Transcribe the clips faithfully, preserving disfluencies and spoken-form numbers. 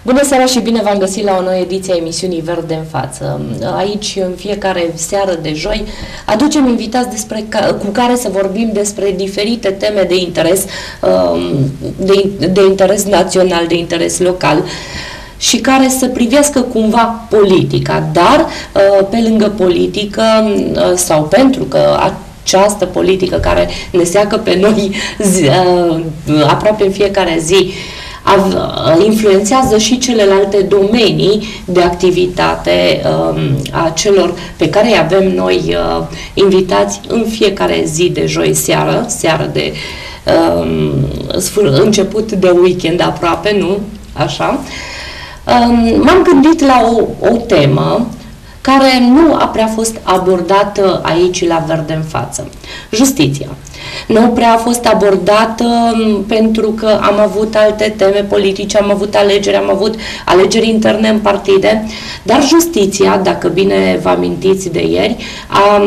Bună seara și bine v-am găsit la o nouă ediție a emisiunii Verde în față. Aici, în fiecare seară de joi, aducem invitați despre ca, cu care să vorbim despre diferite teme de interes, de, de interes național, de interes local, și care să privească cumva politica, dar pe lângă politică sau pentru că această politică care ne seacă pe noi zi, aproape în fiecare zi, influențează și celelalte domenii de activitate um, a celor pe care îi avem noi uh, invitați în fiecare zi de joi seară, seară de um, început de weekend aproape, nu? Așa. Um, m-am gândit la o, o temă care nu a prea fost abordată aici la Verde în față. Justiția. Nu prea a fost abordată pentru că am avut alte teme politice, am avut alegeri, am avut alegeri interne în partide, dar justiția, dacă bine vă amintiți de ieri, a,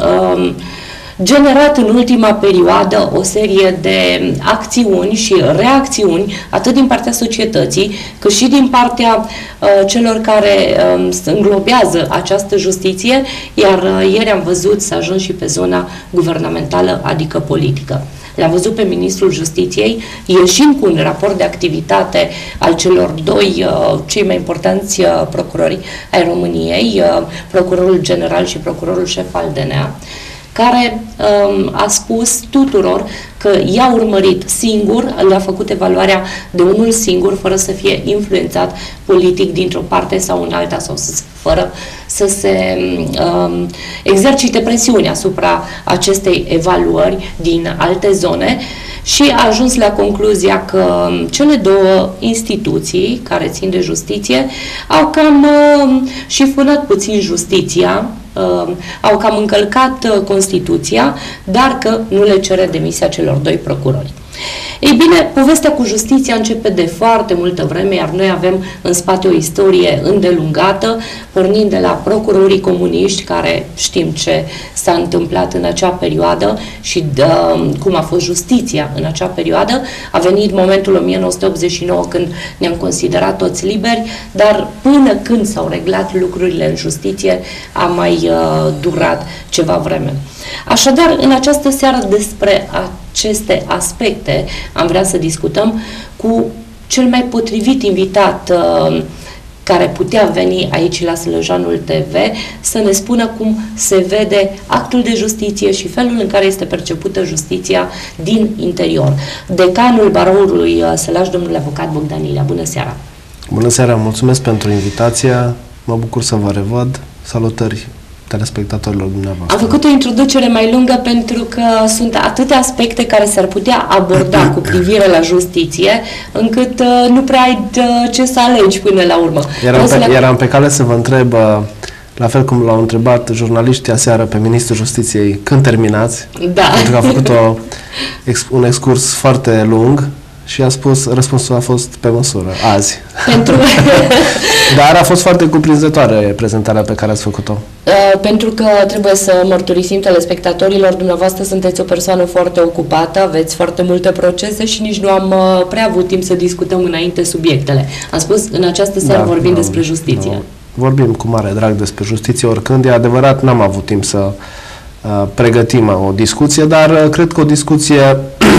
a generat în ultima perioadă o serie de acțiuni și reacțiuni, atât din partea societății, cât și din partea uh, celor care uh, înglobează această justiție, iar uh, ieri am văzut să ajung și pe zona guvernamentală, adică politică. L-am văzut pe Ministrul Justiției ieșind cu un raport de activitate al celor doi uh, cei mai importanți uh, procurori ai României, uh, Procurorul General și Procurorul Șef al D N A, care um, a spus tuturor că i-a urmărit singur, le-a făcut evaluarea de unul singur, fără să fie influențat politic dintr-o parte sau în alta, sau să, fără să se um, exercite presiune asupra acestei evaluări din alte zone, și a ajuns la concluzia că cele două instituții care țin de justiție au cam uh, șifonat puțin justiția, uh, au cam încălcat uh, Constituția, dar că nu le cere demisia celor doi procurori. Ei bine, povestea cu justiția începe de foarte multă vreme, iar noi avem în spate o istorie îndelungată, pornind de la procurorii comuniști, care știm ce s-a întâmplat în acea perioadă și de, cum a fost justiția în acea perioadă. A venit momentul o mie nouă sute optzeci și nouă când ne-am considerat toți liberi, dar până când s-au reglat lucrurile în justiție a mai uh, durat ceva vreme. Așadar, în această seară despre aceste aspecte am vrea să discutăm cu cel mai potrivit invitat uh, care putea veni aici la Slăjanul T V să ne spună cum se vede actul de justiție și felul în care este percepută justiția din interior. Decanul Baroului Sălaș, domnul avocat Bogdan Ilea. Bună seara! Bună seara! Mulțumesc pentru invitația. Mă bucur să vă revăd. Salutări telespectatorilor dumneavoastră. Am făcut o introducere mai lungă pentru că sunt atâtea aspecte care s-ar putea aborda cu privire la justiție, încât uh, nu prea ai uh, ce să alegi până la urmă. Eram pe, le... eram pe cale să vă întreb, uh, la fel cum l-au întrebat jurnaliștii aseară pe Ministrul Justiției, când terminați? Da. Pentru că a făcut o, ex, un excurs foarte lung și a spus, răspunsul a fost pe măsură, azi. Pentru... Dar a fost foarte cuprinzătoare prezentarea pe care ați făcut-o. Uh, pentru că trebuie să mărturisim telespectatorilor, dumneavoastră sunteți o persoană foarte ocupată, aveți foarte multe procese și nici nu am uh, prea avut timp să discutăm înainte subiectele. Am spus, în această seară da, vorbim da, despre justiție. Da. Vorbim cu mare drag despre justiție oricând. E adevărat, n-am avut timp să uh, pregătim o discuție, dar uh, cred că o discuție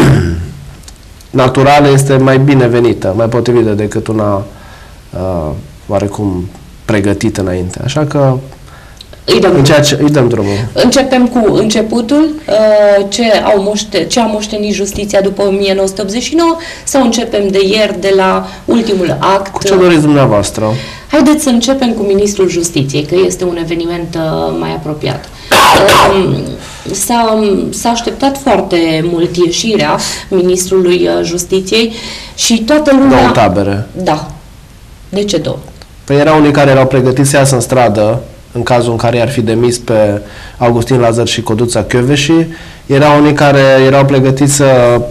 naturală este mai binevenită, mai potrivită decât una uh, oarecum pregătită înainte. Așa că îi dăm, în ceea ce, îi dăm drumul. Începem cu începutul, uh, ce, au moște, ce a moștenit justiția după o mie nouă sute optzeci și nouă, sau începem de ieri, de la ultimul act? Cu ce doriți dumneavoastră? Haideți să începem cu Ministrul Justiției, că este un eveniment uh, mai apropiat. Uh, S-a așteptat foarte mult ieșirea Ministrului Justiției și toată lumea... Două tabere. Da. De ce două? Păi erau unii care erau pregătiți să iasă în stradă în cazul în care i-ar fi demis pe Augustin Lazar și Codruța Kövesi. Erau unii care erau pregătiți să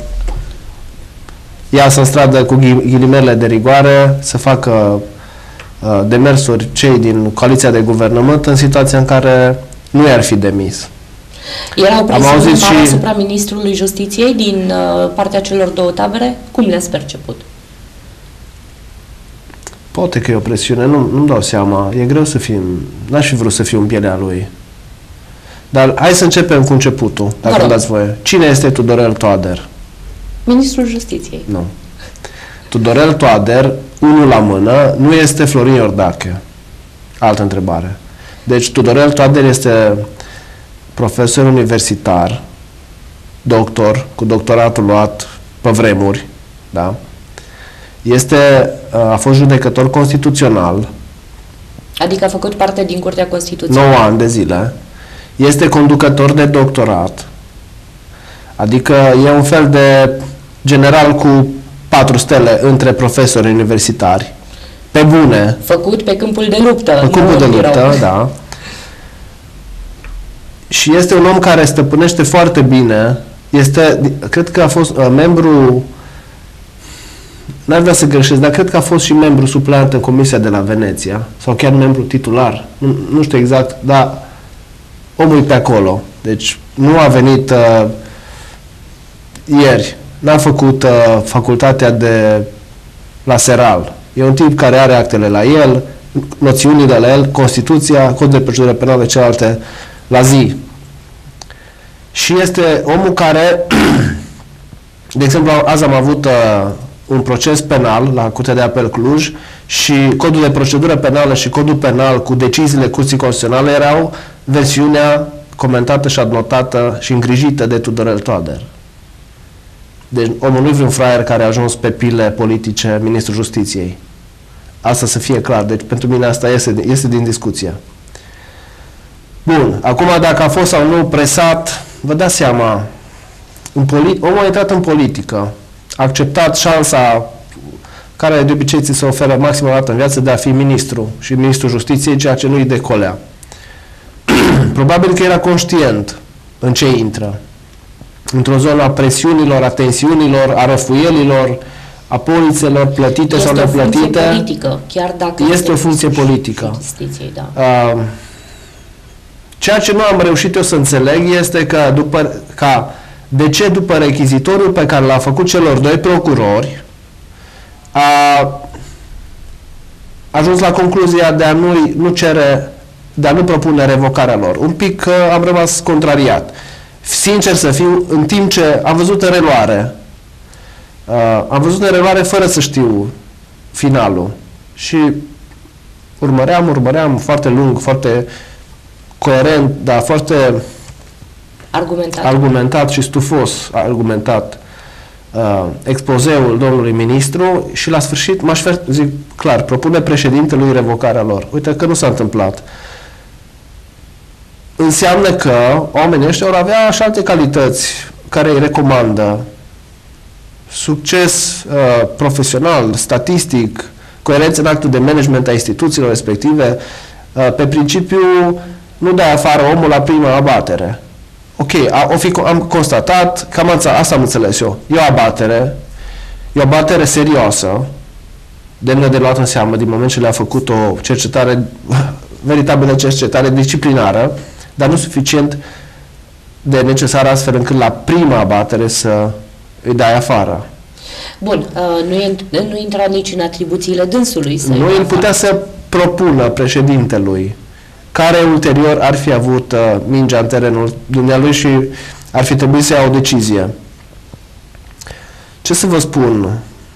iasă în stradă cu ghilimele de rigoare, să facă uh, demersuri cei din coaliția de guvernământ în situația în care nu i-ar fi demis. Era o presiune și... asupra Ministrului Justiției din uh, partea celor două tabere? Cum le-ați perceput? Poate că e o presiune, nu, nu-mi dau seama. E greu să fim... N-aș fi vrut să fiu în pielea lui. Dar hai să începem cu începutul, dacă îmi dați voie. Cine este Tudorel Toader? Ministrul Justiției. Nu. Tudorel Toader, unul la mână, nu este Florin Iordache. Altă întrebare. Deci Tudorel Toader este profesor universitar, doctor, cu doctoratul luat pe vremuri, da? Este, a fost judecător constituțional. Adică a făcut parte din Curtea Constituției. nouă ani de zile. Este conducător de doctorat. Adică e un fel de general cu patru stele între profesori universitari. Pe bune. Făcut pe câmpul de luptă. Pe câmpul de luptă, da. Și este un om care stăpânește foarte bine. Este, cred că a fost uh, membru, n-ar vrea să greșesc, dar cred că a fost și membru supleant în Comisia de la Veneția. Sau chiar membru titular. Nu, nu știu exact, dar omul e pe acolo. Deci nu a venit uh, ieri. N-a făcut uh, facultatea de la Seral. E un tip care are actele la el, noțiunile la el, Constituția, Codul de procedură penală, celelalte la zi. Și este omul care, de exemplu, azi am avut uh, un proces penal la Curtea de Apel Cluj și Codul de procedură penală și Codul penal cu deciziile Curții Constituționale erau versiunea comentată și adnotată și îngrijită de Tudorel Toader. Deci omul nu e vreun fraier care a ajuns pe pile politice ministrul Justiției. Asta să fie clar. Deci pentru mine asta este, este din discuție. Bun. Acum dacă a fost sau nu presat, vă dați seama, în omul a intrat în politică, a acceptat șansa care de obicei ți se oferă maximă dată în viață de a fi ministru și ministrul Justiției, ceea ce nu-i decolea. Probabil că era conștient în ce intră. Într-o zonă a presiunilor, a tensiunilor, a răfuielilor, a polițelor plătite este sau neplătite. Este o funcție politică, chiar dacă este, este o funcție politică. Da. Uh, ceea ce nu am reușit eu să înțeleg este că după, ca, de ce după rechizitoriul pe care l-a făcut celor doi procurori a ajuns la concluzia de a nu, nu cere, de a nu propune revocarea lor. Un pic uh, am rămas contrariat. Sincer să fiu, în timp ce am văzut în reluare, uh, am văzut în reluare fără să știu finalul și urmăream, urmăream foarte lung, foarte coerent, dar foarte argumentat, argumentat și stufos argumentat uh, expozeul domnului ministru și la sfârșit m-aș fi, zic clar, propune președintelui revocarea lor. Uite că nu s-a întâmplat. Înseamnă că oamenii ăștia vor avea și alte calități care îi recomandă succes uh, profesional, statistic, coerență în actul de management a instituțiilor respective, uh, pe principiu nu dai afară omul la prima abatere. Ok, a, o fi, am constatat, cam asta am înțeles eu, e o abatere, e o abatere serioasă, demnă de luat în seamă din moment ce le-a făcut o cercetare, veritabilă cercetare disciplinară, dar nu suficient de necesar astfel încât la prima abatere să îi dai afară. Bun, uh, nu, e, nu intra nici în atribuțiile dânsului să nu îi putea să propună președintelui care ulterior ar fi avut uh, mingea în terenul dumnealui și ar fi trebuit să ia o decizie. Ce să vă spun?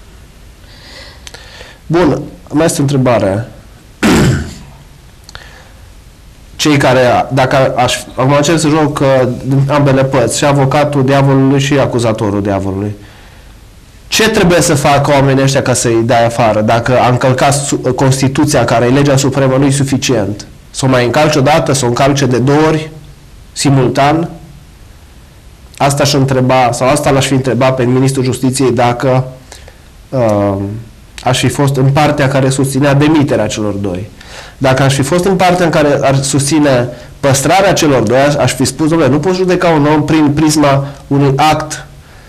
Bun, mai este o întrebare. Cei care, dacă aș, acum încerc să joc uh, ambele părți, și avocatul diavolului și acuzatorul diavolului. Ce trebuie să facă oamenii ăștia ca să-i dai afară? Dacă a încălcat Constituția, care e legea supremă, nu e suficient. Să o mai încalce o dată, să o încalce de două ori, simultan? Asta aș întreba, sau asta l-aș fi întrebat pe ministrul Justiției dacă uh, aș fi fost în partea care susținea demiterea celor doi. Dacă aș fi fost în partea în care ar susține păstrarea celor doi, aș, aș fi spus, dom'le, nu poți judeca un om prin prisma unui act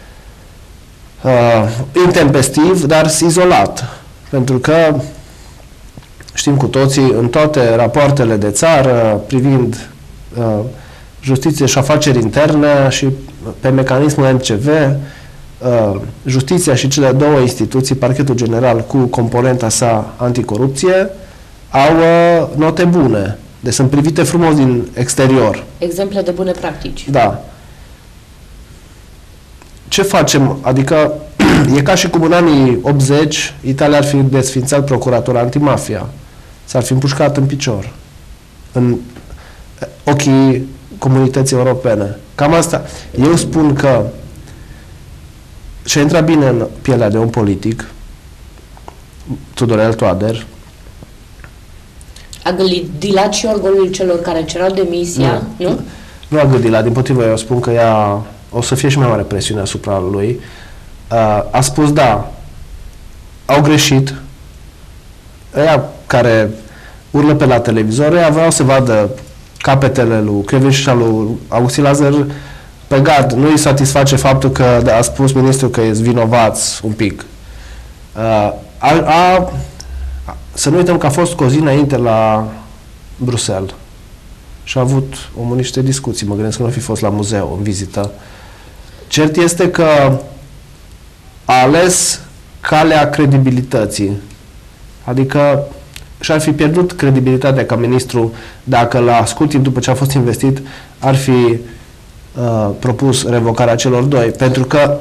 uh, intempestiv, dar izolat. Pentru că știm cu toții, în toate rapoartele de țară privind uh, justiție și afaceri interne și pe mecanismul M C V, uh, justiția și cele două instituții, Parchetul General cu componenta sa anticorupție, au uh, note bune. Deci sunt privite frumos din exterior. Exemple de bune practici. Da. Ce facem? Adică e ca și cum în anii optzeci Italia ar fi desfințat procuratura antimafia. S-ar fi împușcat în picior. În ochii comunității europene. Cam asta. Eu spun că și-a intrat bine în pielea de un politic, Tudorel Toader. A gâdilat și orgolul celor care cerau demisia, nu? Nu, nu a gâdilat, din potrivă, eu spun că ea o să fie și mai mare presiune asupra lui. A spus, da, au greșit. Ăia care urlă pe la televizor, ăia vreau să vadă capetele lui Kövesi și al lui Augustin Lazar pe gard. Nu îi satisface faptul că a spus ministrul că e vinovați un pic. A, a, să nu uităm că a fost cu o zi înainte la Bruxelles și a avut omul niște discuții. Mă gândesc că nu fi fost la muzeu în vizită. Cert este că a ales calea credibilității. Adică și-ar fi pierdut credibilitatea ca ministru dacă la scurt timp după ce a fost investit ar fi uh, propus revocarea celor doi. Pentru că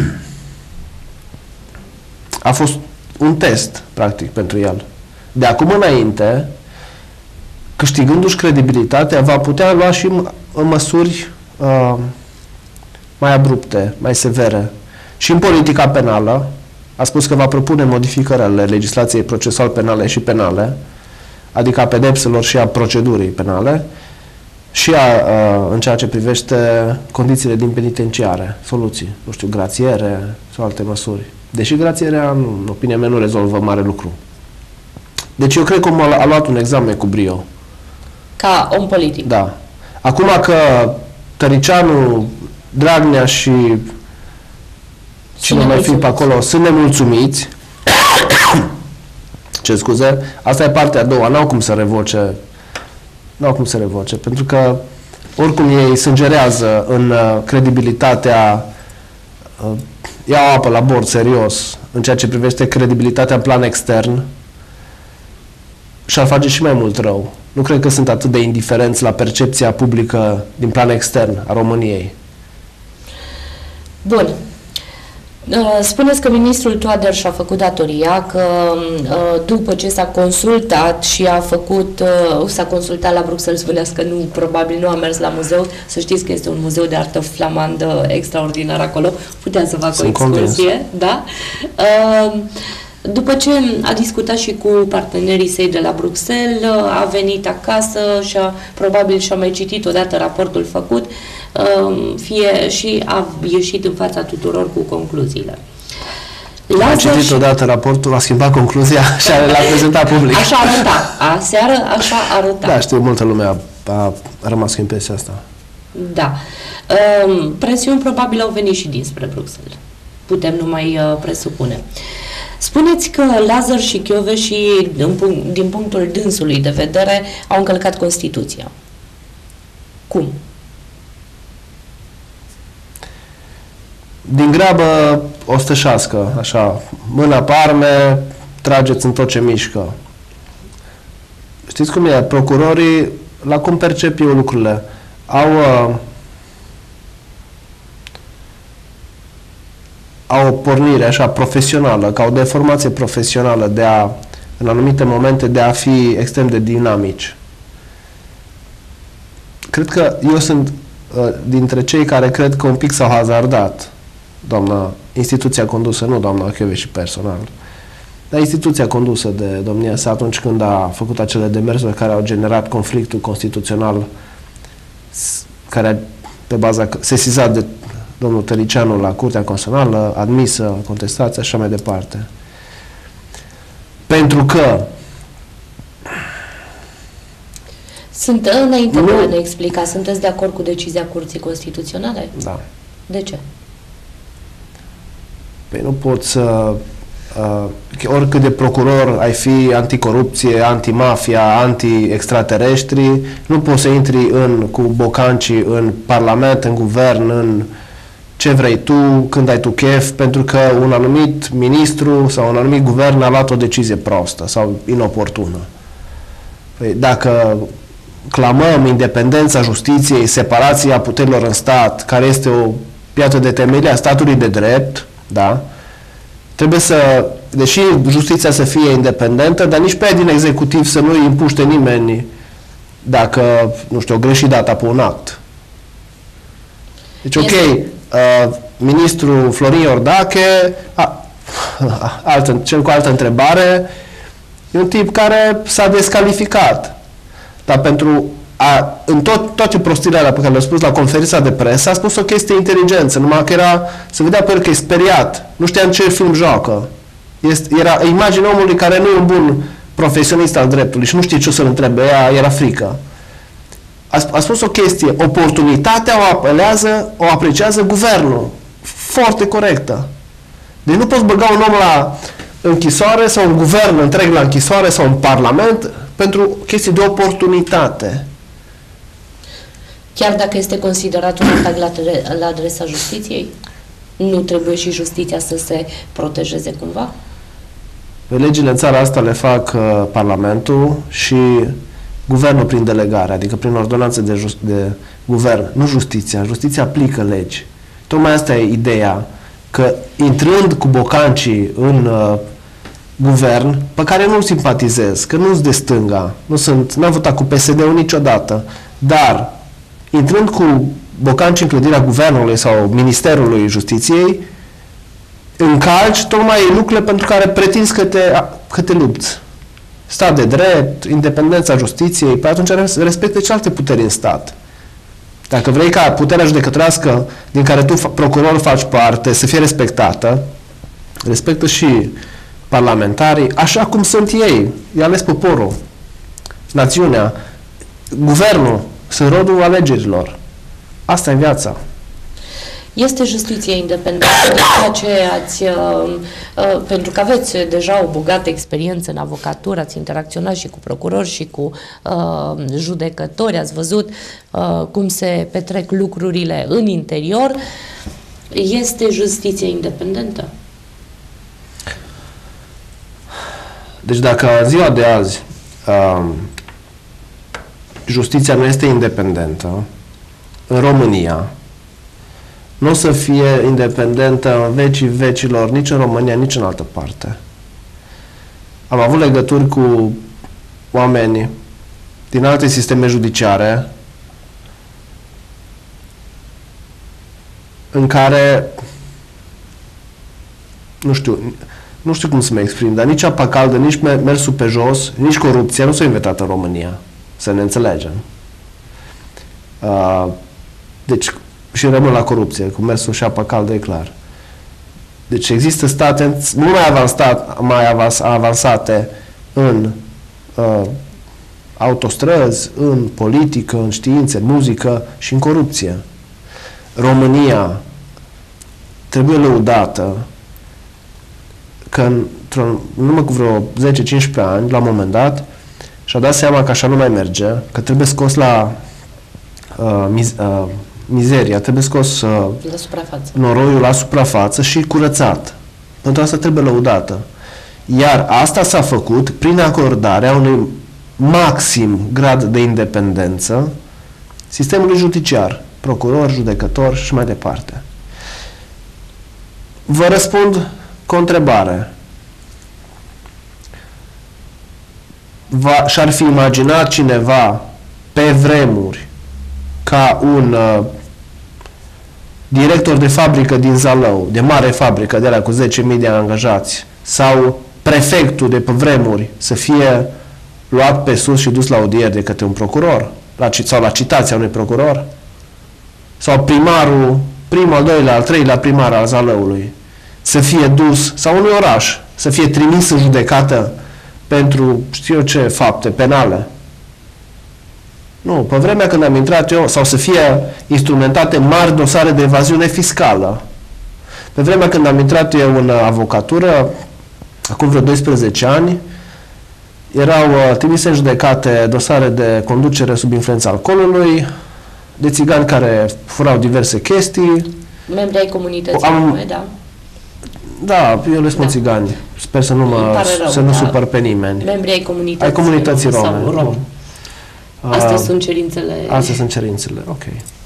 a fost un test, practic, pentru el. De acum înainte, câștigându-și credibilitatea, va putea lua și măsuri uh, mai abrupte, mai severe. Și în politica penală, a spus că va propune modificări ale legislației procesual penale și penale, adică a pedepselor și a procedurii penale, și a, a, în ceea ce privește condițiile din penitenciare, soluții, nu știu, grațiere sau alte măsuri. Deși grațierea, în opinia mea, nu rezolvă mare lucru. Deci eu cred că omul a luat un examen cu brio. Ca om politic. Da. Acum că Tăricianu, Dragnea și cine mai fi pe acolo sunt nemulțumiți, ce scuze, asta e partea a doua, n-au cum să revoce, n-au cum să revoce, pentru că oricum ei sângerează în uh, credibilitatea, uh, iau apă la bord serios, în ceea ce privește credibilitatea în plan extern și ar face și mai mult rău. Nu cred că sunt atât de indiferenți la percepția publică din plan extern a României. Bun. Spuneți că ministrul Toader și-a făcut datoria, că după ce s-a consultat și a făcut, s-a consultat la Bruxelles, spuneați că nu, probabil nu a mers la muzeu, să știți că este un muzeu de artă flamandă extraordinar acolo, putea să facă o excursie, da? După ce a discutat și cu partenerii săi de la Bruxelles, a venit acasă și a, probabil și-a mai citit odată raportul făcut, fie și a ieșit în fața tuturor cu concluziile. Lazar a citit și... odată raportul, a schimbat concluzia și l-a prezentat public. Așa arăta. Aseară așa arăta. Da, știu, multă lume a, a rămas cu impresia asta. Da. Presiuni probabil au venit și dinspre Bruxelles. Putem numai presupune. Spuneți că Lazar și Kövesi, din punctul dânsului de vedere, au încălcat Constituția. Cum? Din grabă o stășească, așa, mâna pe arme, trageți în tot ce mișcă. Știți cum e? Procurorii, la cum percep eu lucrurile, au, uh, au o pornire așa profesională, ca o deformație profesională de a, în anumite momente, de a fi extrem de dinamici. Cred că eu sunt uh, dintre cei care cred că un pic s-au hazardat. Doamna, instituția condusă, nu doamna Kövesi personal, dar instituția condusă de domnia sa atunci când a făcut acele demersuri care au generat conflictul constituțional, care pe baza sesizat de domnul Tăricianu la Curtea Constituțională, admisă, contestație, așa mai departe. Pentru că Sunt, înainte de a ne explica, sunteți de acord cu decizia Curții Constituționale? Da. De ce? Păi nu poți să, uh, oricât de procuror ai fi anticorupție, antimafia, anti-extraterestri, nu poți să intri în, cu bocancii în Parlament, în Guvern, în ce vrei tu, când ai tu chef, pentru că un anumit ministru sau un anumit guvern a luat o decizie prostă sau inoportună. Păi dacă clamăm independența justiției, separația puterilor în stat, care este o piatră de temelie a statului de drept, da? Trebuie să, deși justiția să fie independentă, dar nici pe aia din executiv să nu îi împuște nimeni dacă, nu știu, o greșit data pe un act. Deci, ok, uh, ministrul Florin Iordache, a, a, altă, cel cu altă întrebare, e un tip care s-a descalificat. Dar pentru a, în tot, toate prostiile alea pe care le-a spus la conferința de presă, a spus o chestie inteligență, numai că era, se vedea pe el că e speriat, nu știa în ce film joacă. Este, era imaginea omului care nu e un bun profesionist al dreptului și nu știe ce o să-l întrebe, ea, era frică. A, a spus o chestie, oportunitatea o apelează, o apreciază guvernul. Foarte corectă. Deci nu poți băga un om la închisoare sau un guvern întreg la închisoare sau un parlament pentru chestii de oportunitate. Chiar dacă este considerat un atac la, la adresa justiției, nu trebuie și justiția să se protejeze cumva? Legile în țara asta le fac uh, Parlamentul și guvernul prin delegare, adică prin ordonanțe de, just, de guvern, nu justiția. Justiția aplică legi. Tocmai asta e ideea, că intrând cu bocancii în uh, guvern, pe care nu-l simpatizez, că nu-s de stânga, nu sunt, n-am votat cu P S D-ul niciodată, dar intrând cu bocanci în clădirea guvernului sau Ministerului Justiției, încalci tocmai lucrurile pentru care pretinzi că te, că te lupți. Stat de drept, independența justiției, pe atunci respecte celelalte puteri în stat. Dacă vrei ca puterea judecătorească din care tu, procuror, faci parte, să fie respectată, respectă și parlamentarii, așa cum sunt ei. I-a ales poporul, națiunea, guvernul, sunt rodul alegerilor. Asta e viața. Este justiție independentă, ceea ce ați, uh, uh, pentru că aveți deja o bogată experiență în avocatură, ați interacționat și cu procurori și cu uh, judecători, ați văzut uh, cum se petrec lucrurile în interior. Este justiție independentă? Deci dacă ziua de azi uh, justiția nu este independentă, în România, nu o să fie independentă în vecii vecilor, nici în România, nici în altă parte. Am avut legături cu oameni din alte sisteme judiciare în care, nu știu, nu știu cum să mă exprim, dar nici apa caldă, nici mersul pe jos, nici corupția nu s-a inventat în România. Să ne înțelegem. Uh, deci, și rămân la corupție, cu mersul și apa caldă, e clar. Deci există state mult mai avansate, mai avans, avansate în uh, autostrăzi, în politică, în științe, în muzică și în corupție. România trebuie lăudată că în, în urmă cu vreo zece cincisprezece ani, la un moment dat, și-a dat seama că așa nu mai merge, că trebuie scos la uh, miz, uh, mizeria, trebuie scos uh, la suprafață. Noroiul la suprafață și curățat. Pentru asta trebuie lăudată. Iar asta s-a făcut prin acordarea unui maxim grad de independență sistemului judiciar, procuror, judecător și mai departe. Vă răspund cu o întrebare. Și-ar fi imaginat cineva pe vremuri ca un uh, director de fabrică din Zalău, de mare fabrică, de la cu zece mii de angajați, sau prefectul de pe vremuri să fie luat pe sus și dus la audier de către un procuror, la, sau la citația unui procuror, sau primarul, primul, al doilea, al treilea primar al Zalăului, să fie dus, sau unui oraș, să fie trimis în judecată pentru știu eu ce fapte penale. Nu, pe vremea când am intrat eu, sau să fie instrumentate mari dosare de evaziune fiscală. Pe vremea când am intrat eu în avocatură, acum vreo doisprezece ani, erau uh, trimise în judecate dosare de conducere sub influența alcoolului, de țigani care furau diverse chestii, Membri ai comunității Am- rome, da. Da, eu le spun Da. țigani. Sper să nu, Îmi mă, pare rău, să nu da. supăr pe nimeni. Membri ai comunității, Ai comunității sau rome. rom. Ah, Astea sunt cerințele. Astea sunt cerințele, ok.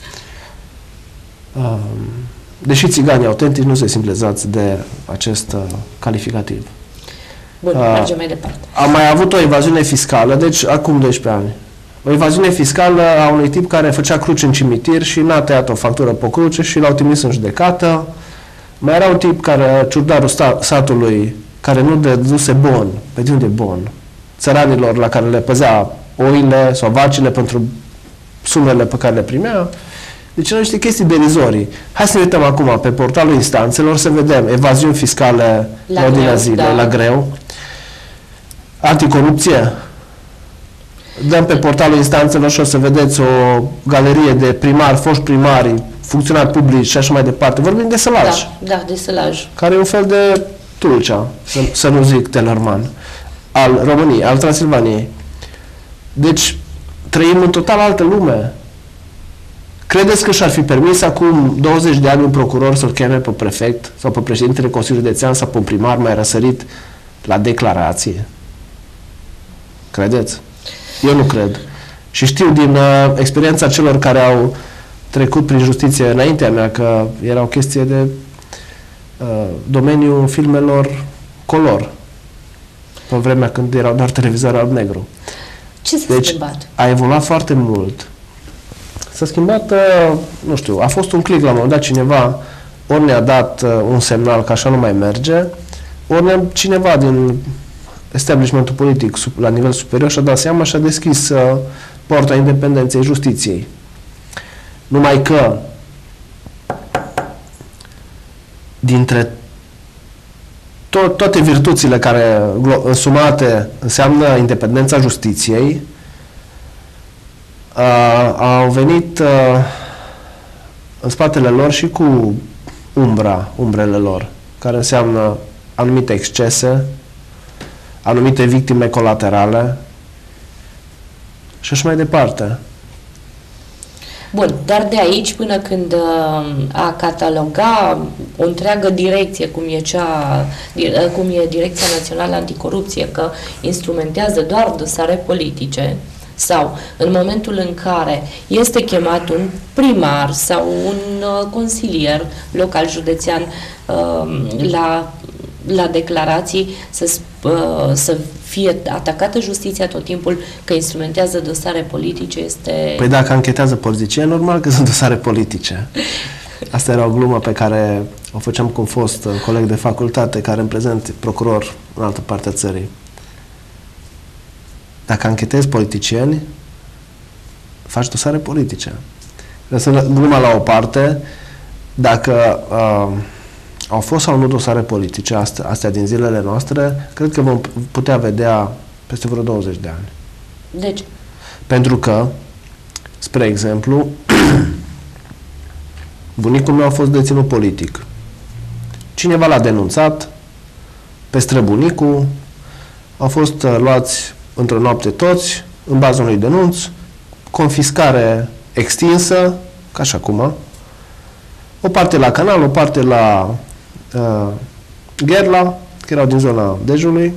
Um, deși țiganii autentici nu se simt lezați de acest uh, calificativ. Bun, Ah. mergem mai departe. Am mai avut o evaziune fiscală, deci acum doisprezece ani. O evaziune fiscală a unui tip care făcea cruce în cimitir și n-a tăiat o factură pe o cruce și l-au trimis în judecată. Mai era un tip care, ciurdarul sta, satului, care nu dăduse bon. Pe de unde bon? Țăranilor la care le păzea oile sau vacile pentru sumele pe care le primea. Deci erau niște chestii derizorii. Hai să ne uităm acum pe portalul instanțelor să vedem evaziuni fiscale La la ordinea greu, zilei, da. la greu. Anticorupție. Dăm pe portalul instanțelor și o să vedeți o galerie de primari, foști primari, funcționari publici și așa mai departe. Vorbim de Sălaj, Da, da, de sălaj. care e un fel de Tulcea, să, să nu zic Tellerman, al României, al Transilvaniei. Deci, trăim în total altă lume. Credeți că și-ar fi permis acum douăzeci de ani un procuror să-l cheme pe prefect sau pe președintele Consiliului Județean sau pe un primar mai răsărit la declarație? Credeți? Eu nu cred. Și știu din uh, experiența celor care au trecut prin justiție înaintea mea că era o chestie de uh, domeniul filmelor color. Pe vremea când erau doar televizoare alb-negru. Ce s-a Deci schimbat? a evoluat foarte mult. S-a schimbat, uh, nu știu, a fost un click la un moment dat cineva, ori ne-a dat uh, un semnal că așa nu mai merge, ori ne cineva din establishmentul politic sub, la nivel superior și-a dat seama și a deschis uh, porta independenței justiției. Numai că dintre to- toate virtuțile care glo- însumate înseamnă independența justiției, uh, au venit uh, în spatele lor și cu umbra, umbrele lor, care înseamnă anumite excese, anumite victime colaterale și așa mai departe. Bun, dar de aici până când uh, a cataloga o întreagă direcție, cum e, cea, di- uh, cum e Direcția Națională Anticorupție, că instrumentează doar dosare politice, sau în momentul în care este chemat un primar sau un uh, consilier local județean uh, la, la declarații să, sp- uh, să fie atacată justiția tot timpul că instrumentează dosare politice, este... Păi dacă anchetează poliție, e normal că sunt dosare politice. Asta era o glumă pe care o făceam cu un fost uh, coleg de facultate, care în prezent e procuror în altă parte a țării. Dacă anchetezi politicieni, faci dosare politice. Lăsând gluma la o parte, dacă uh, au fost sau nu dosare politice, astea, astea din zilele noastre, cred că vom putea vedea peste vreo douăzeci de ani. Deci, Pentru că, spre exemplu, bunicul meu a fost deținut politic. Cineva l-a denunțat pe străbunicul, au fost uh, luați într-o noapte toți, în baza unui denunț, confiscare extinsă, ca și acum, o parte la Canal, o parte la uh, Gherla, că erau din zona Dejului,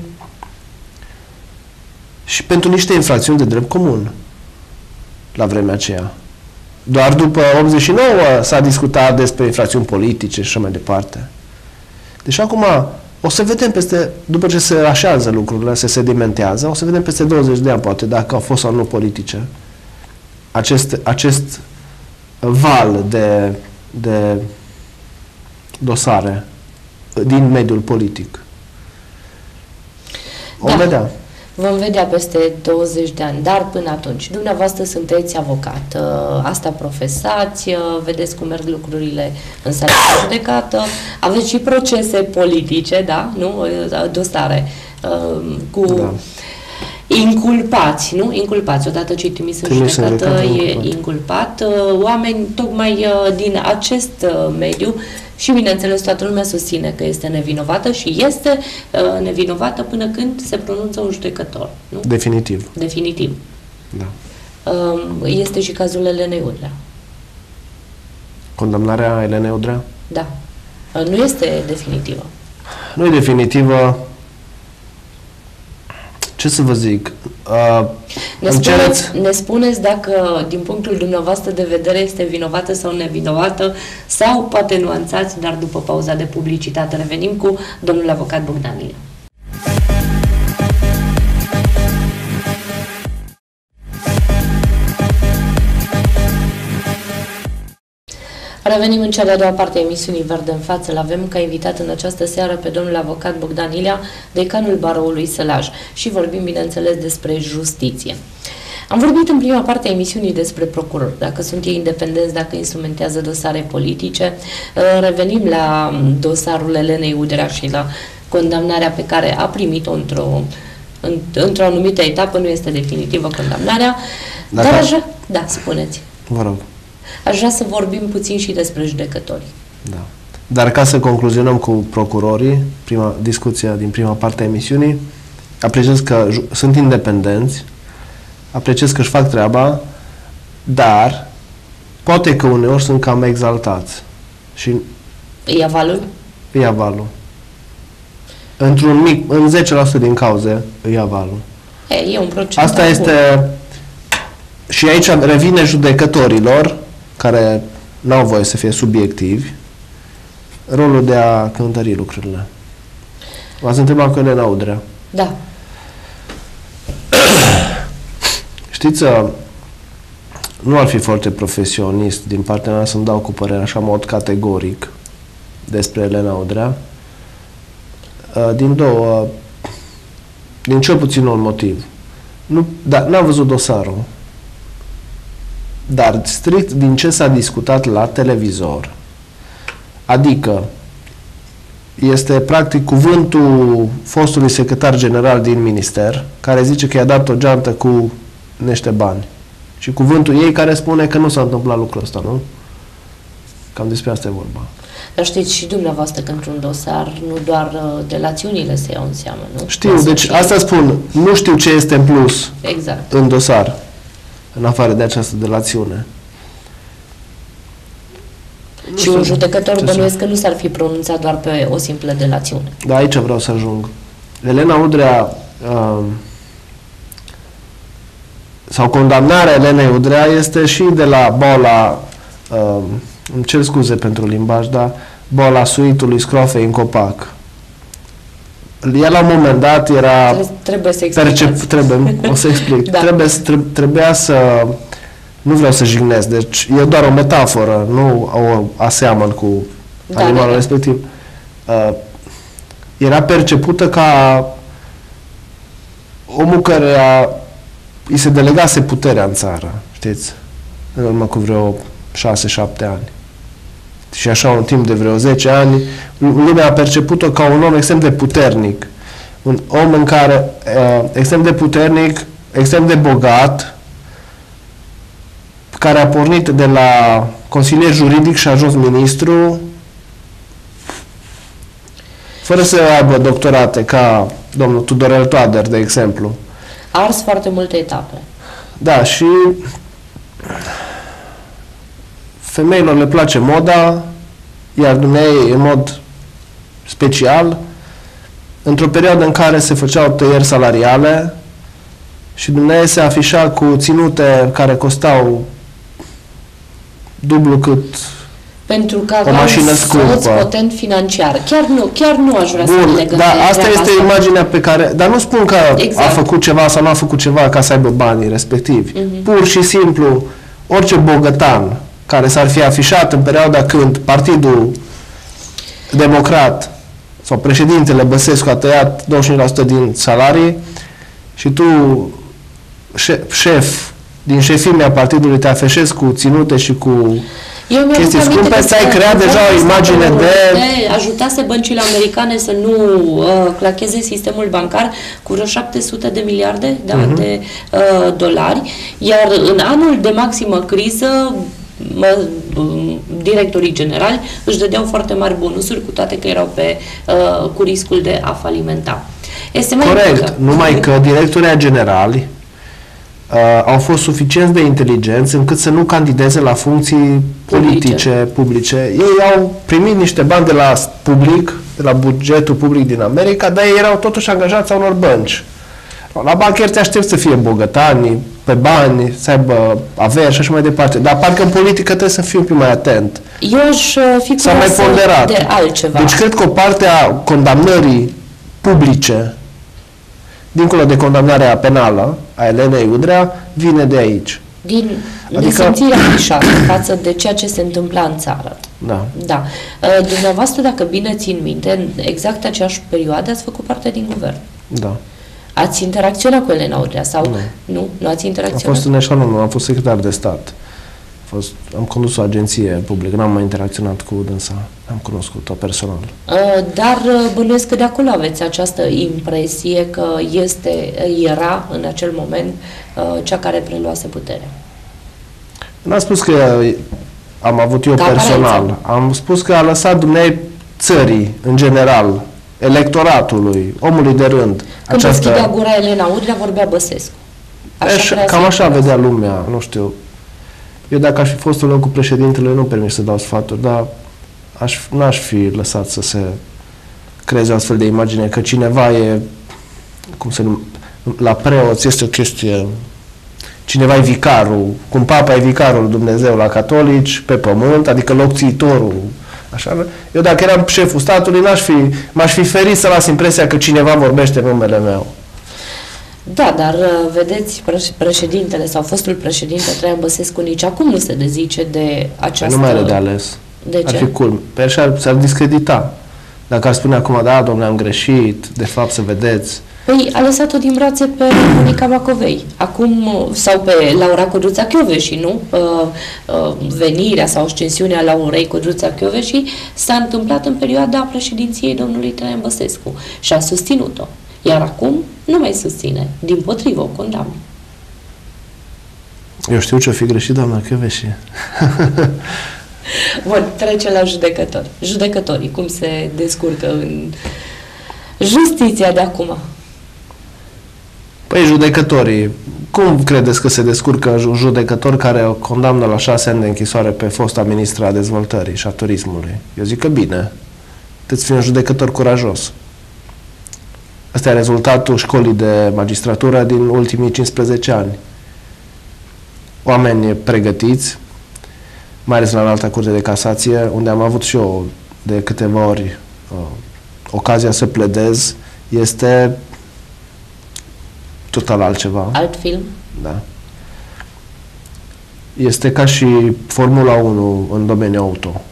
și pentru niște infracțiuni de drept comun la vremea aceea. Doar după optzeci și nouă s-a discutat despre infracțiuni politice și așa mai departe. Deci acum o să vedem peste, după ce se așează lucrurile, se sedimentează, o să vedem peste douăzeci de ani, poate, dacă au fost sau nu politice, acest, acest val de, de dosare din mediul politic. O Da. vedea. vom vedea peste douăzeci de ani, dar până atunci, dumneavoastră sunteți avocat, asta profesați, vedeți cum merg lucrurile în sala de judecată, aveți și procese politice, da, nu, dosare cu Da. inculpați, nu? Inculpați. Odată ce e trimis în Trimis în judecată, judecată, e inculpat. Oameni tocmai din acest mediu și, bineînțeles, toată lumea susține că este nevinovată și este nevinovată până când se pronunță un judecător, nu? Definitiv. Definitiv. Da. Este și cazul Elenei Udrea. Condamnarea Elenei Udrea? Da. Nu este definitivă. Nu e definitivă. Ce să vă zic? Uh, ne, spuneți, cereți... ne spuneți dacă, din punctul dumneavoastră de vedere, este vinovată sau nevinovată, sau poate nuanțați, dar după pauza de publicitate revenim cu domnul avocat Bogdan Ilea. Revenim în cea de-a doua parte a emisiunii Verde în față. L-avem ca invitat în această seară pe domnul avocat Bogdan Ilea, decanul Baroului Sălaj, și vorbim, bineînțeles, despre justiție. Am vorbit în prima parte a emisiunii despre procurori, dacă sunt ei independenți, dacă instrumentează dosare politice. Revenim la dosarul Elenei Udrea și la condamnarea pe care a primit-o într-o într-o anumită etapă. Nu este definitivă condamnarea. Dacă... Dar așa... Da, spuneți. Vă rog. Aș vrea să vorbim puțin și despre judecători. Da. Dar ca să concluzionăm cu procurorii, prima discuția din prima parte a emisiunii, apreciez că sunt independenți, apreciez că își fac treaba, dar poate că uneori sunt cam exaltați. Și ia valul? Ia valul. Într-un mic, în zece la sută din cauze, ia valul. E, e un procent. Asta este... Bun. Și aici revine judecătorilor, care n-au voie să fie subiectivi, rolul de a cântări lucrurile. V-ați întrebat cu Elena Udrea. Da. Știți, nu ar fi foarte profesionist din partea mea să-mi dau cu părere așa mod categoric despre Elena Udrea, din două, din cel puțin un motiv. Nu, dar n-am văzut dosarul. Dar strict din ce s-a discutat la televizor, adică este practic cuvântul fostului secretar general din minister, care zice că i-a dat o geantă cu niște bani. Și cuvântul ei care spune că nu s-a întâmplat lucrul ăsta, nu? Cam despre asta e vorba. Dar știți și dumneavoastră că într-un dosar nu doar uh, delațiunile se iau în seamă, nu? Știu, deci și... asta spun, nu știu ce este în plus exact. În dosar, în afară de această delațiune. Și un judecător bănuiesc că nu s-ar fi pronunțat doar pe o simplă delațiune. Da, aici vreau să ajung. Elena Udrea uh, sau condamnarea Elenei Udrea este și de la boala, uh, îmi cer scuze pentru limbaj, dar boala suitului scroafei în copac. El la un moment dat era... Trebuie să explicați. Trebuie, o să explic. da. Trebuie, trebuia să... Nu vreau să jignesc, deci e doar o metaforă, nu o aseamăn cu da, animalul da, respectiv. Uh, era percepută ca omul care a, îi se delegase puterea în țară, știți? În urmă cu vreo șase șapte ani. Și așa un timp de vreo zece ani, lumea a perceput-o ca un om extrem de puternic. Un om în care, uh, extrem de puternic, extrem de bogat, care a pornit de la consilier juridic și a ajuns ministru, fără să aibă doctorate, ca domnul Tudorel Toader, de exemplu. A ars foarte multe etape. Da, și femeilor le place moda, iar dumneavoastră, în mod special, într-o perioadă în care se făceau tăieri salariale și dumneavoastră se afișa cu ținute care costau dublu cât pentru că o mașină scumpă. Soț potent financiar. Chiar nu, chiar nu aș vrea Bun, să legăm da, asta este asta. imaginea pe care... Dar nu spun că exact. A făcut ceva sau nu a făcut ceva ca să aibă banii respectivi. Uh-huh. Pur și simplu, orice bogătan care s-ar fi afișat în perioada când Partidul Democrat sau președintele Băsescu a tăiat douăzeci și cinci la sută din salarii și tu, șef, șef din șefimea partidului, te afișezi cu ținute și cu chestii scumpe, ți-ai creat deja o imagine de... de... Ajutase băncile americane să nu uh, clacheze sistemul bancar cu vreo șapte sute de miliarde da, uh-huh. de uh, dolari, iar în anul de maximă criză mă, directorii generali își dădeau foarte mari bonusuri, cu toate că erau pe, uh, cu riscul de a falimenta. Este mai corect, că... numai că directorii generali uh, au fost suficient de inteligenți încât să nu candideze la funcții politice, publice. Ei au primit niște bani de la public, de la bugetul public din America, dar ei erau totuși angajați a unor bănci. La bancher te aștept să fie bogătani, pe bani, să aibă averi și așa mai departe. Dar parcă în politică trebuie să fii un pic mai atent. Eu aș fi sau mai ponderat. De altceva. Deci cred că o parte a condamnării publice, dincolo de condamnarea penală a Elenei Udrea, vine de aici. Din adică... nesimțirea fișată față de ceea ce se întâmpla în țară. Da. Da. Dumneavoastră, dacă bine țin minte, în exact aceeași perioadă ați făcut parte din guvern. Da. Ați interacționat cu Elena Udrea sau nu? Nu, nu ați interacționat? Am fost în eșalon, nu, am fost secretar de stat. Am, fost, am condus o agenție publică, n-am mai interacționat cu dânsa, am cunoscut-o personal. Dar bănuiesc că de acolo aveți această impresie că este, era în acel moment cea care preluase puterea. N-am spus că am avut eu ca personal, aparență. Am spus că a lăsat dumneavoastră țării, în general, electoratului, omului de rând. Când această... deschidea gura Elena Udrea, vorbea Băsescu. Așa cam așa vedea lumea, nu știu. Eu dacă aș fi fost în loc cu președintele, nu permit să dau sfaturi, dar aș, n-aș fi lăsat să se creeze astfel de imagine, că cineva e, cum să nu, la preoți este o chestie, cineva e vicarul, cum papa e vicarul Dumnezeu la catolici, pe pământ, adică locțiitorul. Așa, eu dacă eram șeful statului, n-aș fi, m-aș fi ferit să las impresia că cineva vorbește în numele meu. Da, dar vedeți, președintele sau fostul președinte Traian Băsescu nici acum nu se dezice de această... Nu mai are de ales. De ce? Ar fi culm. Pe așa s-ar discredita. Dacă ar spune acum, da, domnule, am greșit, de fapt să vedeți. Păi a lăsat-o din brațe pe Monica Macovei. Acum, sau pe Laura Codruța Kövesi, nu? Venirea sau ascensiunea Laurei Codruța Kövesi s-a întâmplat în perioada președinției domnului Traian Băsescu și a susținut-o. Iar acum nu mai susține. Dimpotrivă, o condamnă. Eu știu ce-o fi greșit, doamna Kövesi. Bun, trece la judecători. Judecătorii, cum se descurcă în justiția de acum? Păi judecătorii, cum credeți că se descurcă un judecător care o condamnă la șase ani de închisoare pe fosta ministra a dezvoltării și a turismului? Eu zic că bine. Puteți fi un judecător curajos. Asta e rezultatul școlii de magistratură din ultimii cincisprezece ani. Oameni pregătiți, mai ales la Înalta Curte de Casație, unde am avut și eu de câteva ori uh, ocazia să pledez, este total altceva. Alt film? Da. Este ca și Formula unu în domeniul auto.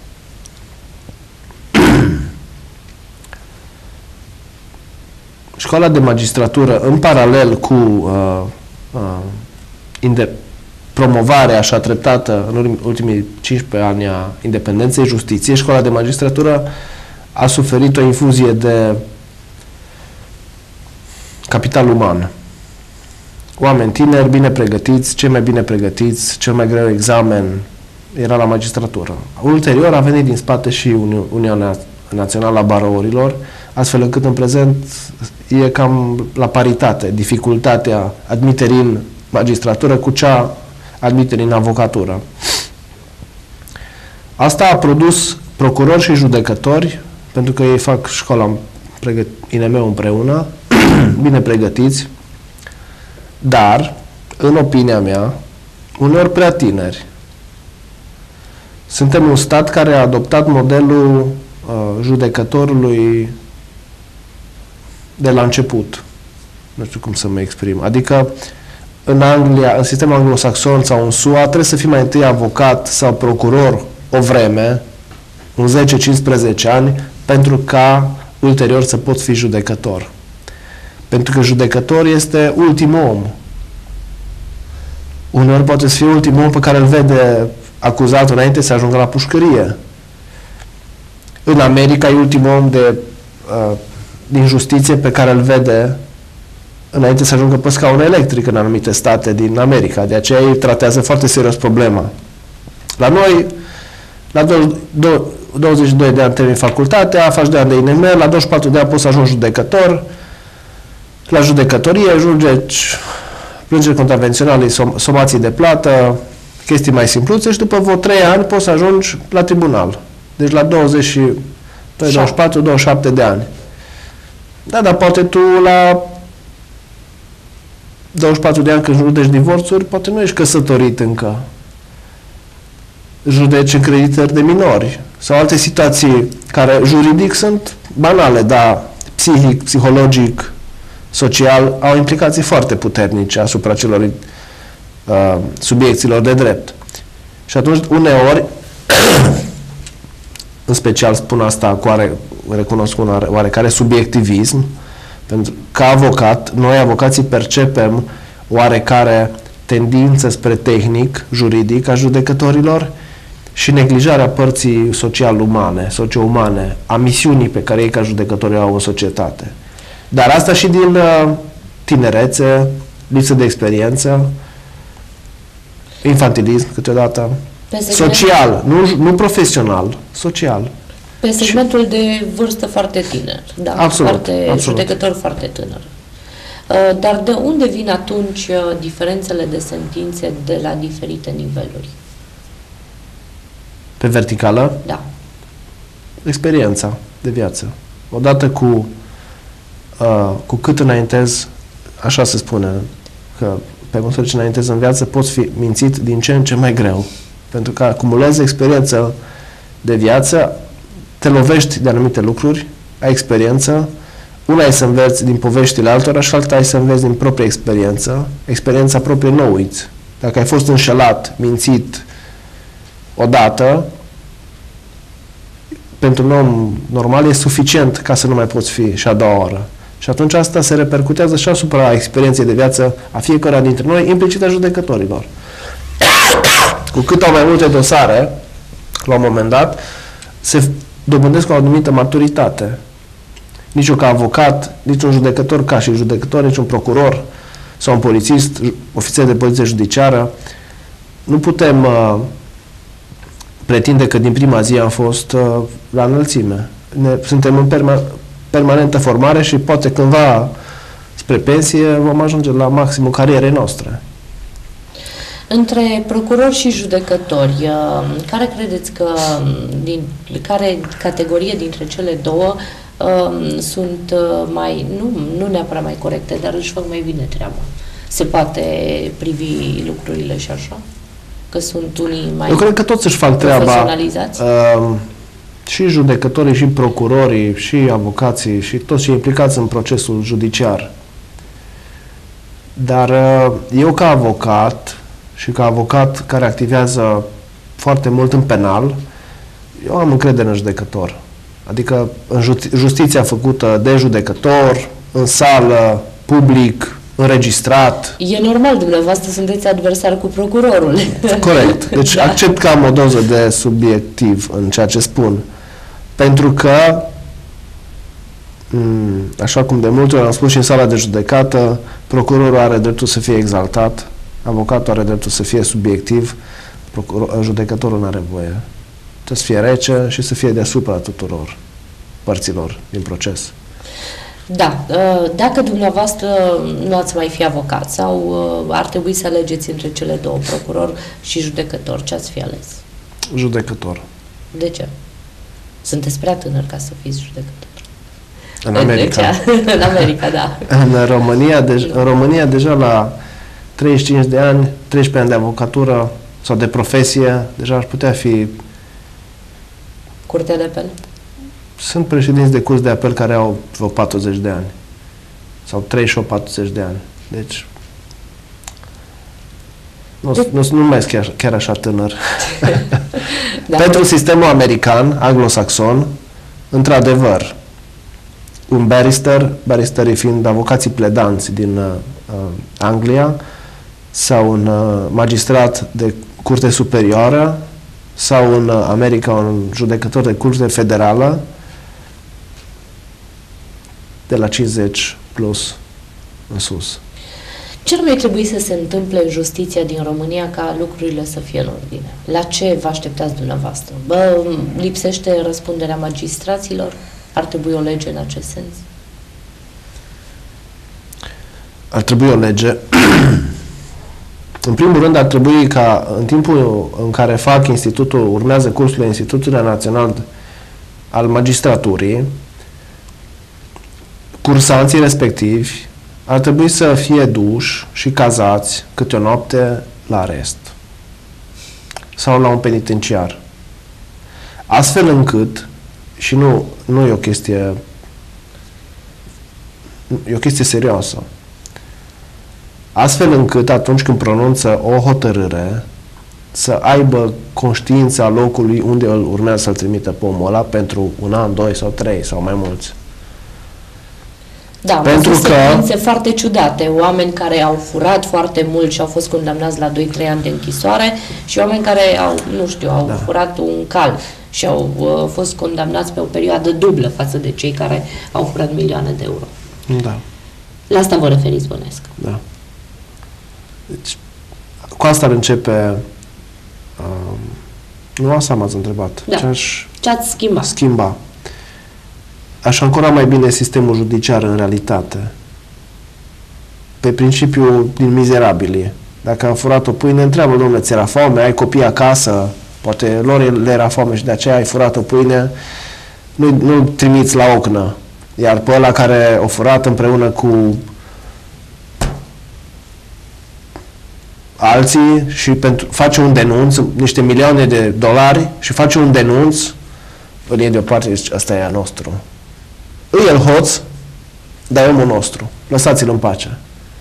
Școala de magistratură, în paralel cu uh, uh, promovarea așa treptată în ultimii cincisprezece ani a independenței justiției, școala de magistratură a suferit o infuzie de capital uman. Oameni tineri, bine pregătiți, cei mai bine pregătiți, cel mai greu examen era la magistratură. Ulterior a venit din spate și Uni Uniunea Națională a Barourilor, astfel încât în prezent e cam la paritate dificultatea admiterii în magistratură cu cea admiterii în avocatură. Asta a produs procurori și judecători, pentru că ei fac școala I N M-ul împreună, bine pregătiți, dar, în opinia mea, uneori prea tineri. Suntem un stat care a adoptat modelul uh, judecătorului de la început. Nu știu cum să mă exprim. Adică, în Anglia, în sistemul anglosaxon sau în S U A, trebuie să fii mai întâi avocat sau procuror o vreme, un zece cincisprezece ani, pentru ca ulterior să poți fi judecător. Pentru că judecător este ultimul om. Uneori poate să fie ultimul om pe care îl vede acuzatul înainte să ajungă la pușcărie. În America e ultimul om de, uh, din justiție pe care îl vede înainte să ajungă pe scaun electric în anumite state din America. De aceea ei tratează foarte serios problema. La noi, la douăzeci și doi de ani termini facultatea, faci doi ani de I N M, la douăzeci și patru de ani poți să ajungi judecător, la judecătorie ajungi plângeri contravenționale, som, somații de plată, chestii mai simpluțe și după vreo trei ani poți să ajungi la tribunal. Deci la douăzeci și doi, douăzeci și patru, douăzeci și șapte de ani. Da, dar poate tu la douăzeci și patru de ani când judeci divorțuri, poate nu ești căsătorit încă. Judeci încreditări de minori sau alte situații care juridic sunt banale, dar psihic, psihologic, social au implicații foarte puternice asupra celor uh, subiecților de drept. Și atunci, uneori, în special spun asta cu oare, recunosc un oare, oarecare subiectivism, pentru că ca avocat, noi avocații percepem oarecare tendință spre tehnic, juridic a judecătorilor și neglijarea părții social-umane, socio-umane, a misiunii pe care ei ca judecători au în societate. Dar asta și din uh, tinerețe, lipsă de experiență, infantilism câteodată, social, nu, nu profesional, social. Pe segmentul de vârstă foarte tiner, da, absolut, foarte, absolut. judecător foarte tânăr. Dar de unde vin atunci diferențele de sentințe de la diferite niveluri? Pe verticală? Da. Experiența de viață. Odată cu uh, cu cât înaintezi, așa se spune, că pe măsură ce înaintezi în viață poți fi mințit din ce în ce mai greu. Pentru că acumulezi experiență de viață, te lovești de anumite lucruri, ai experiență, una e să înveți din poveștile altora și alta e să înveți din propria experiență. Experiența proprie nu uiți. Dacă ai fost înșelat, mințit odată, pentru un om normal e suficient ca să nu mai poți fi și a doua oară. Și atunci asta se repercutează și asupra experienței de viață a fiecăruia dintre noi, implicit a judecătorilor. Cu cât au mai multe dosare, la un moment dat, se dobândesc o anumită maturitate. Nici eu ca avocat, nici un judecător ca și judecător, nici un procuror sau un polițist, ofițer de poliție judiciară, nu putem uh, pretinde că din prima zi am fost uh, la înălțime. Ne, suntem în perma, permanentă formare și poate cândva spre pensie vom ajunge la maximul carierei noastre. Între procurori și judecători, care credeți că, din care categorie dintre cele două sunt mai, nu, nu neapărat mai corecte, dar își fac mai bine treaba? Se poate privi lucrurile și așa? Că sunt unii mai Eu cred că toți își fac treaba. Profesionalizați? Uh, și judecătorii, și procurorii, și avocații, și toți cei implicați în procesul judiciar. Dar uh, eu ca avocat și ca avocat care activează foarte mult în penal, eu am încredere în judecător. Adică în justiția făcută de judecător, în sală, public, înregistrat. E normal, dumneavoastră sunteți adversar cu procurorul. Corect. Deci da. Accept că am o doză de subiectiv în ceea ce spun. Pentru că, așa cum de multe ori am spus și în sala de judecată, procurorul are dreptul să fie exaltat, avocatul are dreptul să fie subiectiv, judecătorul nu are voie. Trebuie să fie rece și să fie deasupra tuturor părților din proces. Da. Dacă dumneavoastră nu ați mai fi avocat sau ar trebui să alegeți între cele două, procuror și judecător, ce ați fi ales? Judecător. De ce? Sunteți prea tânăr ca să fiți judecător. În America. În America, da. În România, de, în România deja la treizeci și cinci de ani, treisprezece ani de avocatură sau de profesie, deja ar putea fi... Curtea de apel? Sunt președinți de curs de apel care au vreo patruzeci de ani. Sau treizeci și opt patruzeci de ani. Deci... Nu, de... nu, nu mai sunt chiar, chiar așa tânăr. Da. Pentru sistemul american, anglosaxon, într-adevăr, un barrister, barristerii fiind avocații pledanți din uh, Anglia, sau un uh, magistrat de curte superioară, sau în uh, America un judecător de curte federală, de la cincizeci plus în sus. Ce ar mai trebui să se întâmple în justiția din România ca lucrurile să fie în ordine? La ce vă așteptați dumneavoastră? Bă, lipsește răspunderea magistraților? Ar trebui o lege în acest sens? Ar trebui o lege În primul rând ar trebui ca în timpul în care fac institutul, urmează cursurile Institutului Național al Magistraturii, cursanții respectivi ar trebui să fie duși și cazați câte o noapte la arest sau la un penitenciar. Astfel încât, și nu, nu e o chestie, e o chestie serioasă, astfel încât atunci când pronunță o hotărâre să aibă conștiința locului unde îl urmează să-l trimită pe omul ăla pentru un an, doi sau trei sau mai mulți. Da, pentru că sentințe foarte ciudate, oameni care au furat foarte mult și au fost condamnați la doi trei ani de închisoare și oameni care au, nu știu, au da. furat un cal și au uh, fost condamnați pe o perioadă dublă față de cei care au furat milioane de euro. Da. La asta vă referiți, bănesc. Da. Deci, cu asta ar începe... Uh, nu asta m-ați întrebat. Da. Ce-aș Ce-ați schimba? schimba? Aș ancora mai bine sistemul judiciar în realitate. Pe principiu din mizerabili. Dacă am furat o pâine, întreabă, domnule, ți era foame, ai copii acasă, poate lor le era foame și de aceea ai furat o pâine, nu, nu trimiți la ocnă. Iar pe ăla care o furat împreună cu alții și pentru, face un denunț, niște milioane de dolari și face un denunț, îl iei deoparte și zice, ăsta e a nostru. Îi el hoț, dar e omul nostru. Lăsați-l în pace.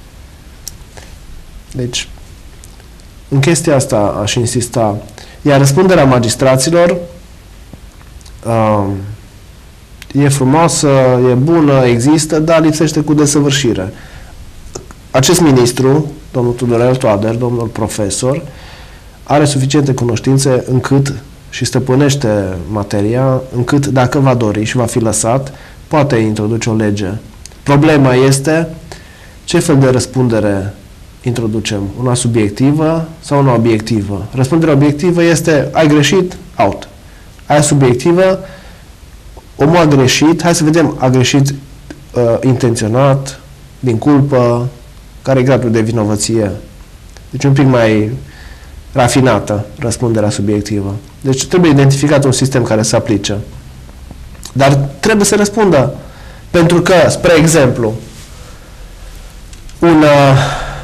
Deci, în chestia asta aș insista. Iar răspunderea magistraților uh, e frumoasă, e bună, există, dar lipsește cu desăvârșire. Acest ministru, domnul Tudorel Toader, domnul profesor, are suficiente cunoștințe încât și stăpânește materia, încât dacă va dori și va fi lăsat, poate introduce o lege. Problema este ce fel de răspundere introducem? Una subiectivă sau una obiectivă? Răspunderea obiectivă este ai greșit, out. Aia subiectivă, omul a greșit, hai să vedem, a greșit uh, intenționat, din culpă, care e gradul de vinovăție. Deci un pic mai rafinată răspunderea subiectivă. Deci trebuie identificat un sistem care să aplice. Dar trebuie să răspundă. Pentru că, spre exemplu, un uh,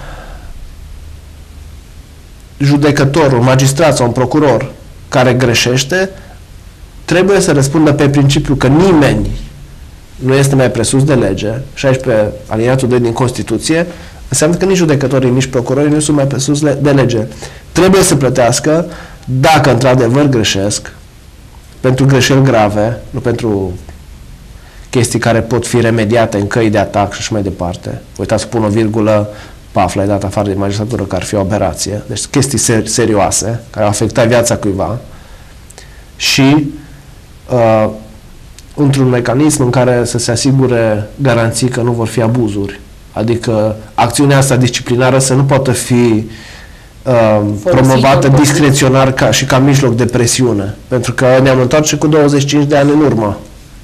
judecător, un magistrat sau un procuror care greșește, trebuie să răspundă pe principiu că nimeni nu este mai presus de lege, șaisprezece alineatul doi din Constituție, înseamnă că nici judecătorii, nici procurorii nu sunt mai presus de lege. Trebuie să plătească dacă într-adevăr greșesc, pentru greșeli grave, nu pentru chestii care pot fi remediate în căi de atac și așa mai departe. Uitați, pun o virgulă, paf, l-ai dat afară de magistratură, că ar fi o aberație. Deci chestii ser- serioase, care au afectat viața cuiva și uh, într-un mecanism în care să se asigure garanții că nu vor fi abuzuri. Adică acțiunea asta disciplinară să nu poată fi uh, promovată discreționar ca, și ca mijloc de presiune. Pentru că ne-am întoarce cu douăzeci și cinci de ani în urmă.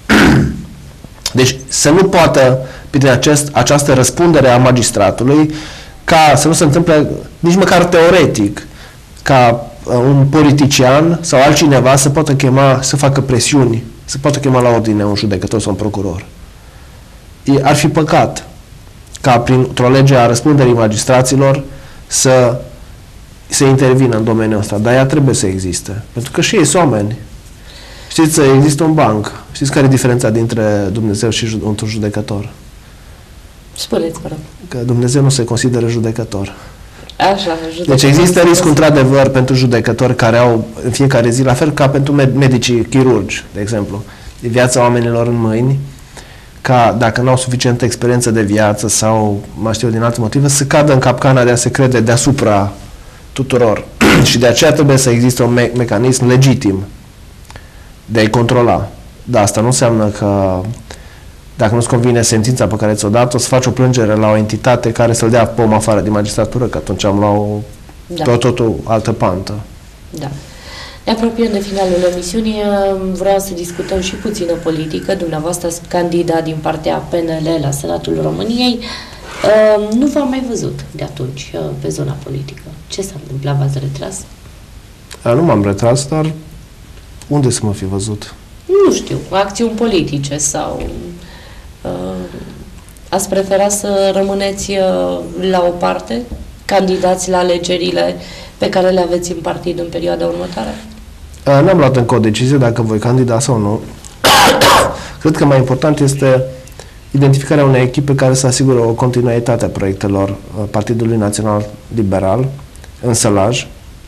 Deci să nu poată, prin acest, această răspundere a magistratului, ca să nu se întâmple nici măcar teoretic, ca uh, un politician sau altcineva să poată chema, să facă presiuni, să poată chema la ordine un judecător sau un procuror. E, ar fi păcat ca printr-o lege a răspunderii magistraților să se intervină în domeniul ăsta, dar ea trebuie să existe. Pentru că și ei sunt oameni. Știți, există un banc. Știți care e diferența dintre Dumnezeu și un judecător? Spuneți, vă rog. Că Dumnezeu nu se consideră judecător. Așa, deci există risc, într-adevăr, pentru judecători care au în fiecare zi, la fel ca pentru medicii chirurgi, de exemplu, de viața oamenilor în mâini, ca dacă nu au suficientă experiență de viață sau, mai știu, din alte motive, să cadă în capcana de a se crede deasupra tuturor. Și de aceea trebuie să existe un me- mecanism legitim de a-i controla. Dar asta nu înseamnă că dacă nu-ți convine sentința pe care ți-o dat, o să faci o plângere la o entitate care să-l dea pe om afară din magistratură, că atunci am luat o, da. pe o totul altă pantă. Da. Ne apropiem de finalul emisiunii. Vreau să discutăm și puțină politică. Dumneavoastră sunt candidat din partea P N L la Senatul României. Uh, nu v-am mai văzut de atunci uh, pe zona politică. Ce s-a întâmplat? V-ați retras? Uh, nu m-am retras, dar unde să mă fi văzut? Nu știu, acțiuni politice sau uh, ați preferat să rămâneți uh, la o parte, candidați la alegerile pe care le aveți în partid în perioada următoare? Uh, n-am luat încă o decizie dacă voi candida sau nu. Cred că mai important este identificarea unei echipe care să asigură o continuitate a proiectelor uh, Partidului Național Liberal în Sălaj.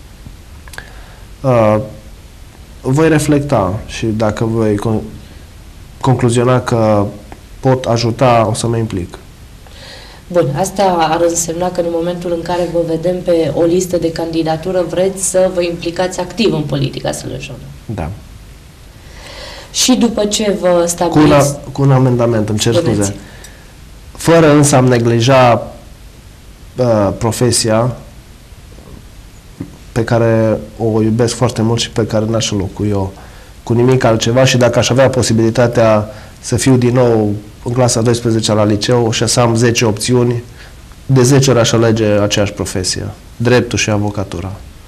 Uh, voi reflecta și dacă voi con- concluziona că pot ajuta, o să mă implic. Bun, asta ar însemna că în momentul în care vă vedem pe o listă de candidatură vreți să vă implicați activ în politica sălăjeană. Da. Și după ce vă Cu, stabiliți... una, cu un amendament, îmi cer Spuneți. scuze. Fără însă am neglija uh, profesia pe care o iubesc foarte mult și pe care n-aș înlocui eu cu nimic altceva, și dacă aș avea posibilitatea să fiu din nou în clasa a douăsprezecea la liceu și să am zece opțiuni, de zece ori aș alege aceeași profesie, dreptul și avocatura.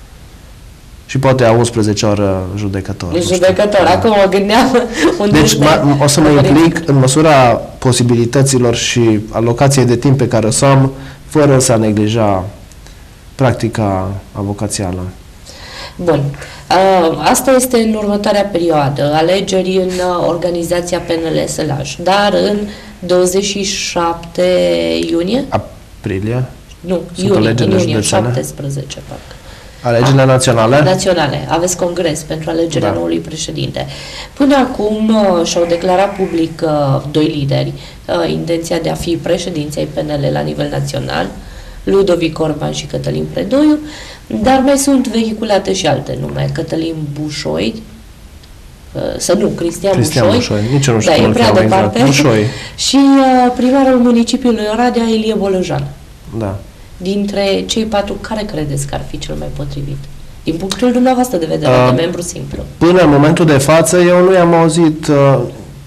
Și poate a unsprezecea oră judecător. Judecător, acum mă gândeam unde Deci este ma, o să mă implic în măsura posibilităților și alocației de timp pe care o să am, fără să neglija practica avocațială. Bun. Asta este în următoarea perioadă, alegeri în organizația P N L Sălaj, dar în douăzeci și șapte iunie? Aprilie? Nu, Sunt iunie, alegerile în iunie, județene? șaptesprezece, parcă. Alegerile naționale? Naționale. Aveți congres pentru alegerea Da. noului președinte. Până acum uh, și-au declarat public uh, doi lideri uh, intenția de a fi președinții ai P N L la nivel național, Ludovic Orban și Cătălin Predoiu, dar mai sunt vehiculate și alte nume, Cătălin Bușoi, uh, să nu, Cristian, Cristian Bușoi, Bușoi. Nici eu nu știu da, cum e îl prea cheamă exact. departe, Bușoi. și uh, primarul municipiului Oradea, Ilie Bolăjan. Da. Dintre cei patru, care credeți că ar fi cel mai potrivit? Din punctul dumneavoastră de vedere, Uh, de membru simplu. Până în momentul de față, eu nu i-am auzit uh,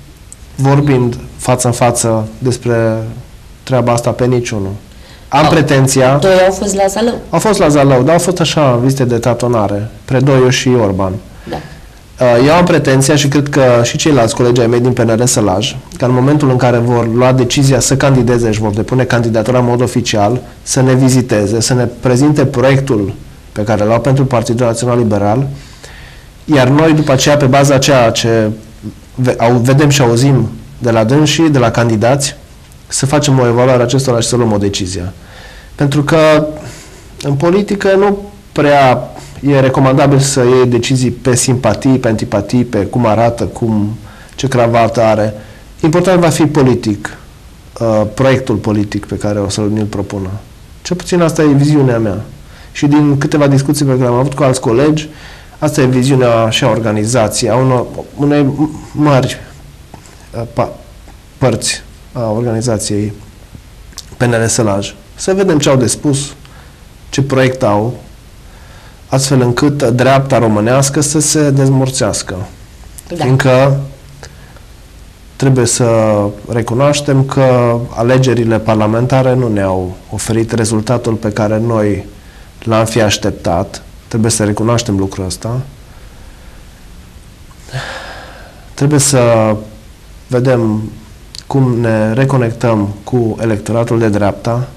vorbind față în față despre treaba asta pe niciunul. Am Au. pretenția... Doi au fost la Zalău. Au fost la Zalău, dar au fost așa vizite de tatonare, Predoiu și Orban. Da. Eu am pretenția și cred că și ceilalți colegi ai mei din P N L Sălaj, că în momentul în care vor lua decizia să candideze și vor depune candidatura în mod oficial, să ne viziteze, să ne prezinte proiectul pe care l-au pentru Partidul Național Liberal, iar noi după aceea, pe baza ceea ce vedem și auzim de la dânsii, de la candidați, să facem o evaluare acestora și să luăm o decizie. Pentru că în politică nu prea e recomandabil să iei decizii pe simpatii, pe antipatii, pe cum arată, cum, ce cravată are. Important va fi politic, uh, proiectul politic pe care o să-l propună. Cel puțin asta e viziunea mea. Și din câteva discuții pe care am avut cu alți colegi, asta e viziunea și a organizației, a unor, unei mari uh, pa, părți a organizației P N L Sălaj. Să vedem ce au de spus, ce proiect au, astfel încât dreapta românească să se dezmorțească. Da. Fiindcă trebuie să recunoaștem că alegerile parlamentare nu ne-au oferit rezultatul pe care noi l-am fi așteptat. Trebuie să recunoaștem lucrul ăsta. Trebuie să vedem cum ne reconectăm cu electoratul de dreapta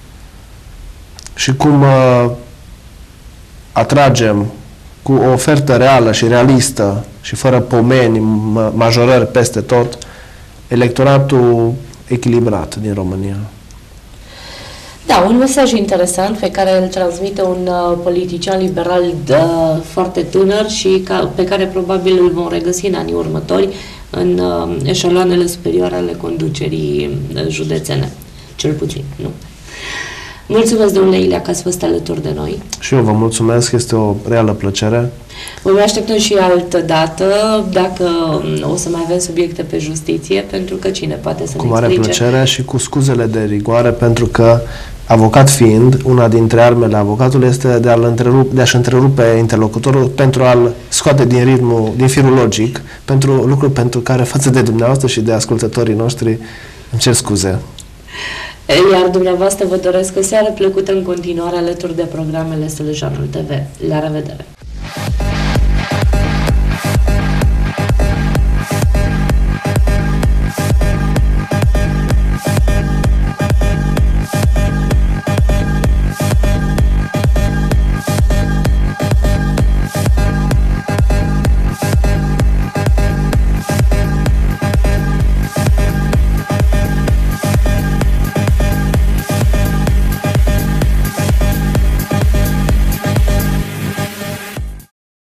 și cum uh, atragem cu o ofertă reală și realistă și fără pomeni, majorări peste tot, electoratul echilibrat din România. Da, un mesaj interesant pe care îl transmite un uh, politician liberal de, uh, foarte tânăr și ca, pe care probabil îl vom regăsi în anii următori în uh, eșaloanele superioare ale conducerii uh, județene, cel puțin, nu? Mulțumesc, domnule Ilea, că ați fost alături de noi. Și eu vă mulțumesc, este o reală plăcere. Vă mai așteptăm și altă dată, dacă o să mai avem subiecte pe justiție, pentru că cine poate să ne Cu mare explice. plăcere și cu scuzele de rigoare, pentru că, avocat fiind, una dintre armele avocatului este de, a-l întrerup, de a-și întrerupe interlocutorul pentru a-l scoate din ritmul, din firul logic, pentru lucruri pentru care, față de dumneavoastră și de ascultătorii noștri, îmi cer scuze. Iar dumneavoastră vă doresc o seară plăcută în continuare alături de programele Sălăjanul T V. La revedere!